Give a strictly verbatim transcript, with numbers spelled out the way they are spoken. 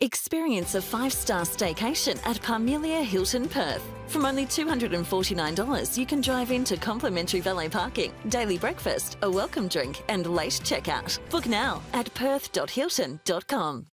Experience a five-star staycation at Parmelia Hilton, Perth. From only two hundred forty-nine dollars, you can drive into complimentary valet parking, daily breakfast, a welcome drink and late checkout. Book now at perth dot hilton dot com.